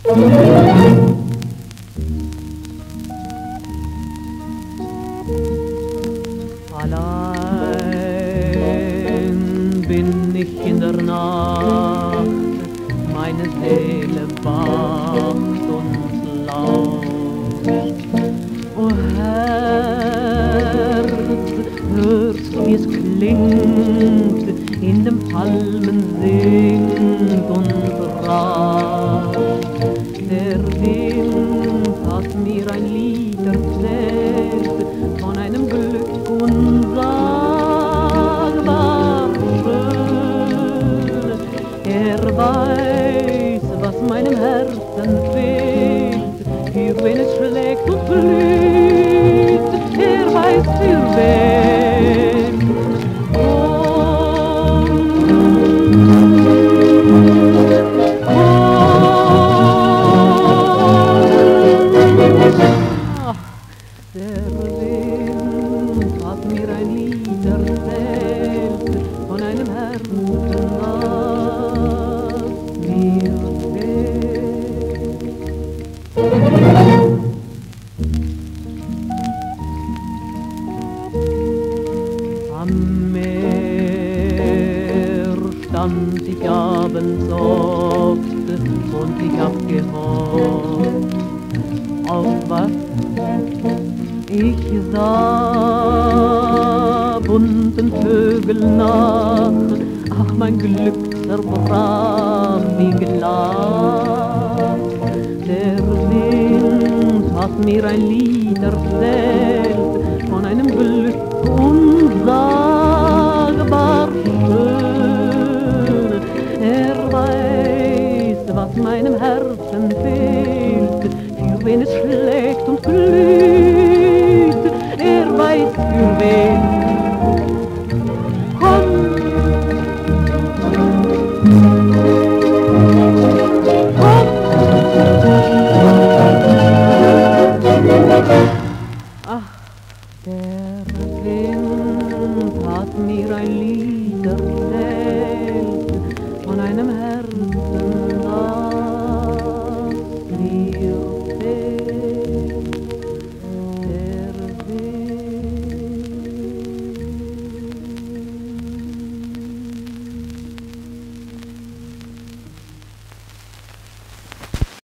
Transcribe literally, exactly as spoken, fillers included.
Allein bin ich in der Nacht, meine Seele wacht und lauscht. O Herz, hörst du, wie es klingt, in den Palmen singt und rauscht. Der Wind hat mir ein Lied erzählt von einem Glück unsagbar schön. Er weiß, was meinem Herzen fehlt, für wen es schlägt und blüht. Er weiß für wen. Der Wind hat mir ein Lied erzählt von einem Herzen, das mir fehlt. Am Meer stand ich abends oft und ich hab gehofft auf was? Ich sah bunten Vögeln nach, ach, mein Glück zerbrach wie Glas. Der Wind hat mir ein Lied erzählt von einem Glück unsagbar schön. Er weiß, was meinem Herzen fehlt, für wen es schlägt und glüht. Er weiß für wen. Komm! Komm! Ach, der Wind hat mir ein Lied erzählt